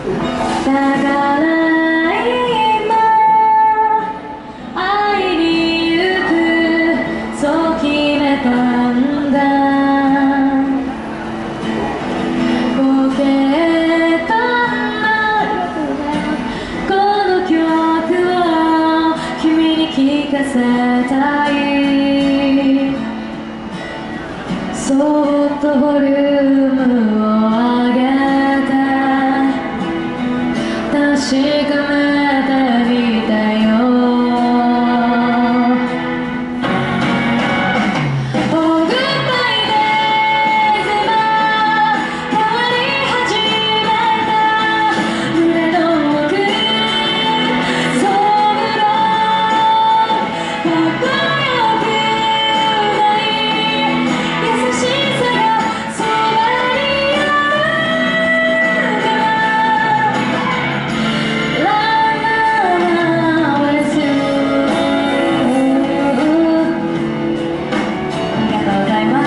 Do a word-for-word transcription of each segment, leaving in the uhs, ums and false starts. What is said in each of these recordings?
だから今会いに行くそう決めたんだ。ポケットのこの曲を君に聴かせたい。そっとボリュームを上げて確かめてみたよ。Oh goodbye days 今変わり始めた胸の奥そぶろかっこよくない優しさがそばにあるから Love with you ありがとうございます。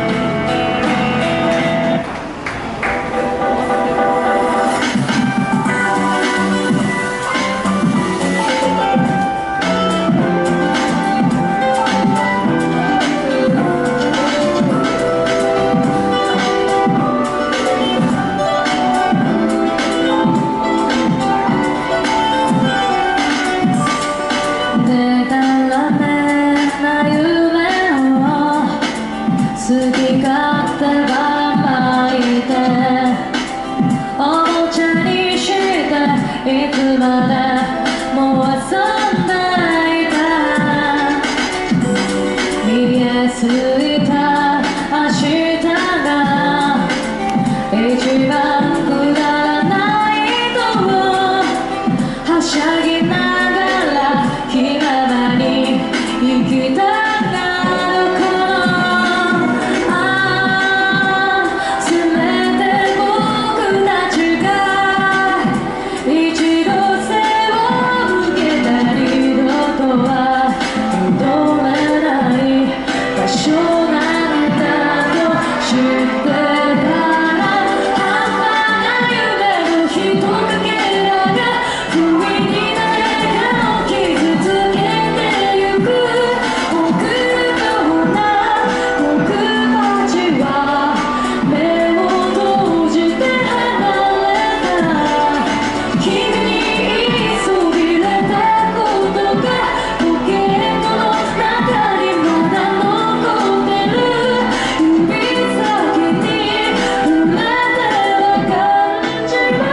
でたらめな夢を好き勝手ばまいておもちゃにしていつまでも遊んでいた。見えすぎた明日が一番くだらないとはしゃぎながら気ままに生きたがるこのああ全て僕たちが一度背を受けた二度とは戻れない場所なんだと知ってたら半端な夢のひとかけらが不意に誰かを傷つけてゆく。僕のな僕たちは目を閉じて離れた。君にそびれたことがポケットの中にまだ残ってる。指先に触れては感じる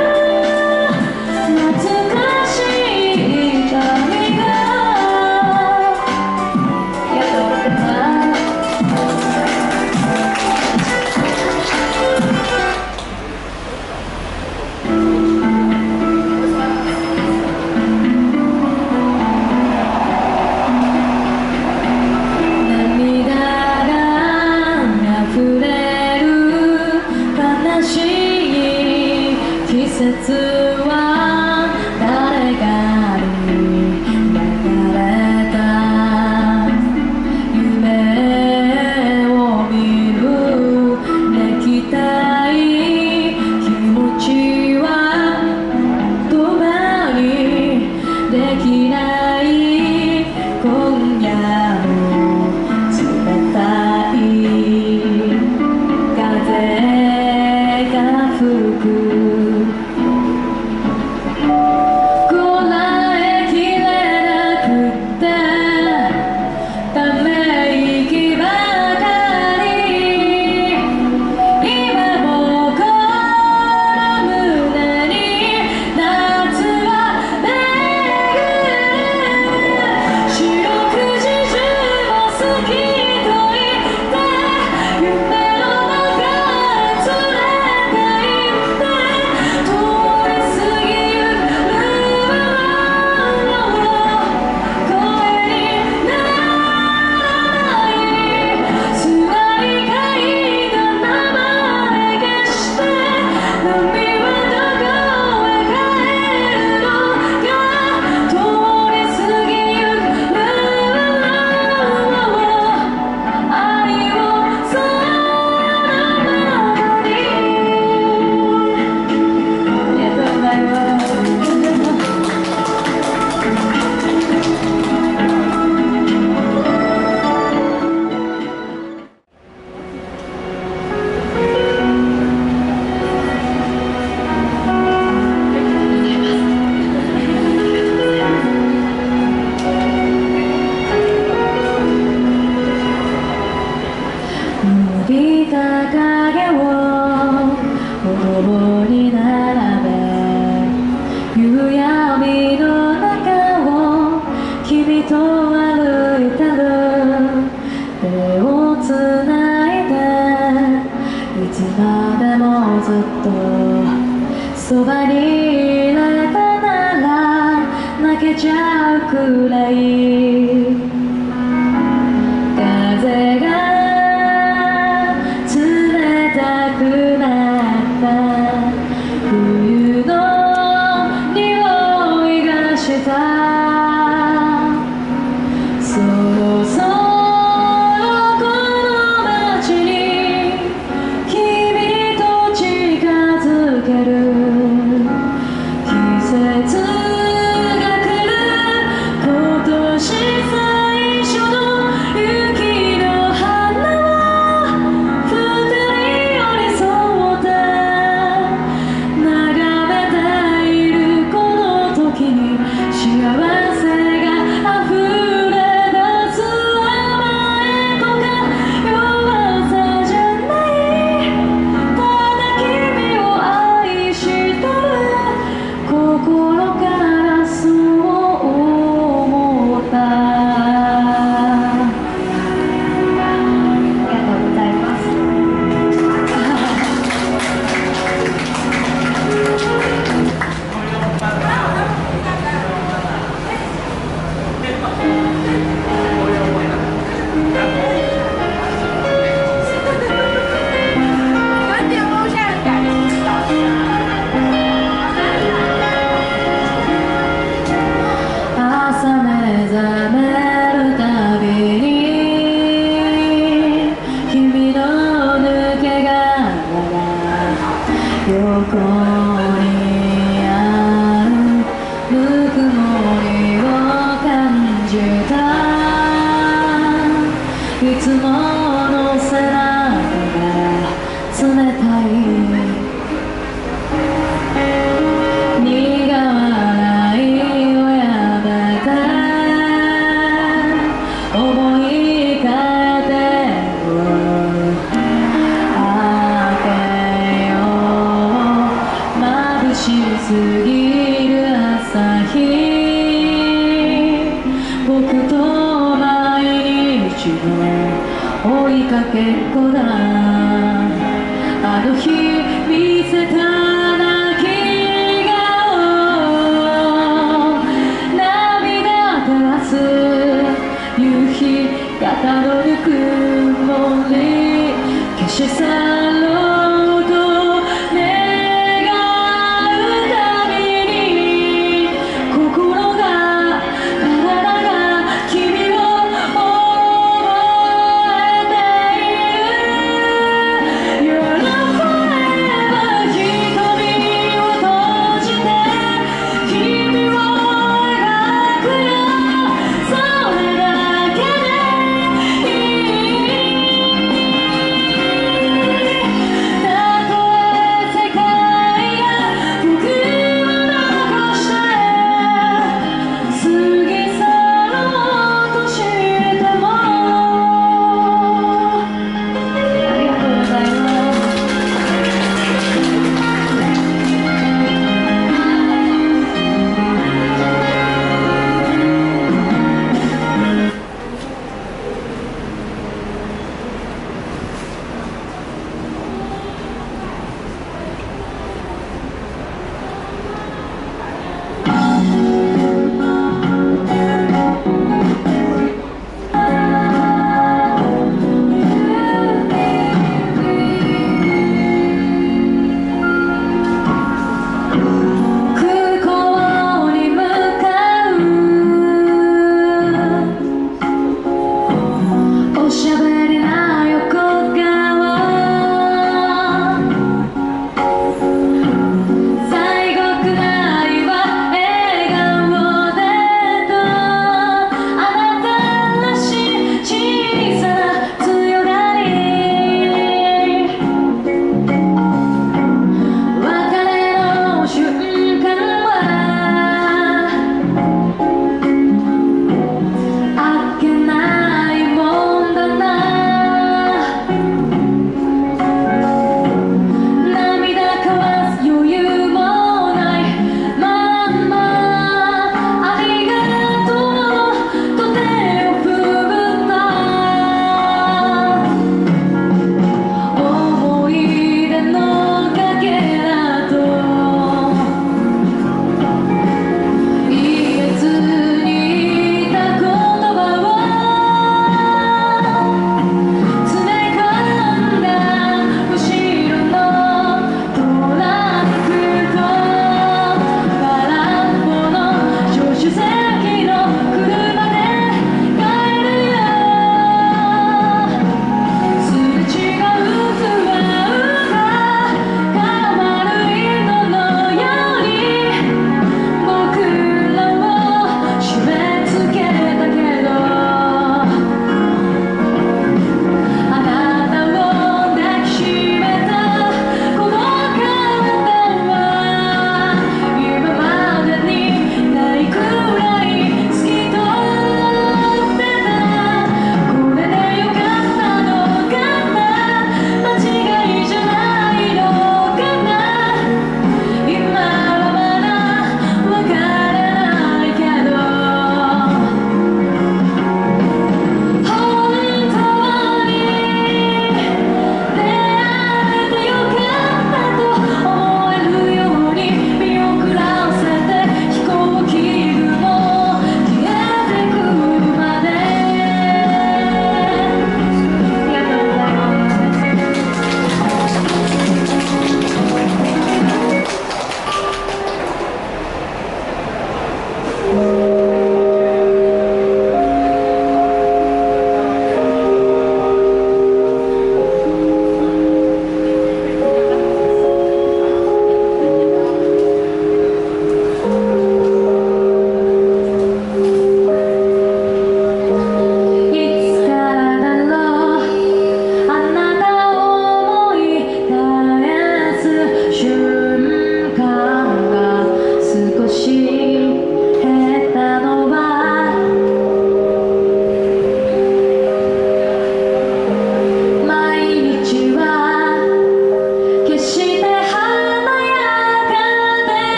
懐かしい痛みが。ありがとうございます。涙が溢れる悲しい季節は誰かに流れた夢を見る泣きたい気持ちは止めにできない。今夜も冷たい風が吹くそばにいれたなら泣けちゃうくらい風が冷たくなった冬の匂いがしたそろそろこの街に君と近づける季節が来る今年最初の雪の花を二人寄り添って眺めているこの時に幸せが溢れ出す甘えとか弱さじゃないただ君を愛してる心からそう思ったありがとうございます朝目覚めるたびに君の抜け殻が横にあるぬくもりを感じたいつもの背中が冷たい苦笑いをやめて思い変えてよ明けよう眩しすぎる朝日僕と毎日の追いかけっこだあの日